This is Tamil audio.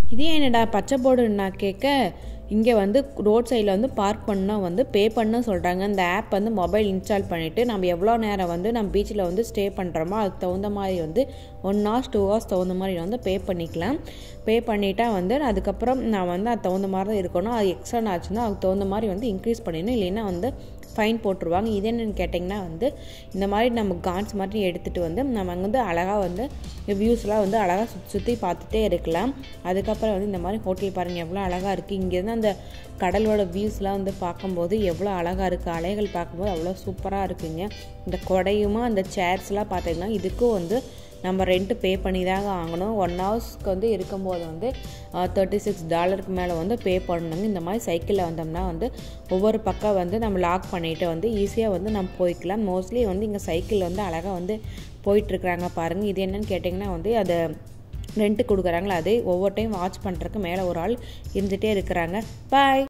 இதே என்னடா பச்சை போர்டுன்னு நான் கேட்க, இங்கே வந்து ரோட் சைடில் வந்து பார்க் பண்ணால் வந்து பே பண்ண சொல்கிறாங்க. இந்த ஆப் வந்து மொபைல் இன்ஸ்டால் பண்ணிவிட்டு நம்ம எவ்வளோ நேரம் வந்து நம்ம பீச்சில் வந்து ஸ்டே பண்ணுறோமோ அதுக்கு தகுந்த மாதிரி வந்து 1 hours 2 hours தகுந்த மாதிரி வந்து பே பண்ணிக்கலாம். பே பண்ணிட்டா வந்து அதுக்கப்புறம் நான் வந்து அது தகுந்த மாதிரி தான் இருக்கணும். அது எக்ஸ்ட்ரா ஆச்சுன்னா அதுக்கு தகுந்த மாதிரி வந்து இன்க்ரீஸ் பண்ணிடணும், இல்லைன்னா வந்து ஃபைன் போட்டுருவாங்க. இது என்னென்னு கேட்டிங்கன்னா வந்து இந்த மாதிரி நம்ம கான்ஸ் மாதிரி எடுத்துகிட்டு வந்து நம்ம அங்கே வந்து அழகாக வந்து வியூஸ்லாம் வந்து அழகாக சுற்றி பார்த்துட்டே இருக்கலாம். அதுக்கப்புறம் வந்து இந்த மாதிரி ஹோட்டல் பாருங்கள் எவ்வளோ அழகாக இருக்குது. இங்கேருந்து அந்த கடலோட வியூஸ்லாம் வந்து பார்க்கும்போது எவ்வளோ அழகாக இருக்குது. அலைகள் பார்க்கும்போது அவ்வளோ சூப்பராக இருக்குங்க. இந்த கொடையுமா அந்த சேர்ஸ்லாம் பார்த்தீங்கன்னா இதுக்கும் வந்து நம்ம ரெண்ட்டு பே பண்ணி தாங்க வாங்கணும். 1 ஹவர்ஸ்க்கு வந்து இருக்கும்போது வந்து $36 மேலே வந்து பே பண்ணணுங்க. இந்த மாதிரி சைக்கிளில் வந்தோம்னா வந்து ஒவ்வொரு பக்கம் வந்து நம்ம லாக் பண்ணிவிட்டு வந்து ஈஸியாக வந்து நம்ம போய்க்கலாம். மோஸ்ட்லி வந்து இங்கே சைக்கிள் வந்து அழகாக வந்து போயிட்டுருக்குறாங்க பாருங்கள். இது என்னென்னு கேட்டிங்கன்னா வந்து அதை ரெண்ட்டு கொடுக்குறாங்களா, அதே ஒவ்வொரு டைம் வாட்ச் பண்ணுறதுக்கு மேலே ஒரு ஆள் இருந்துகிட்டே இருக்கிறாங்க. பாய்.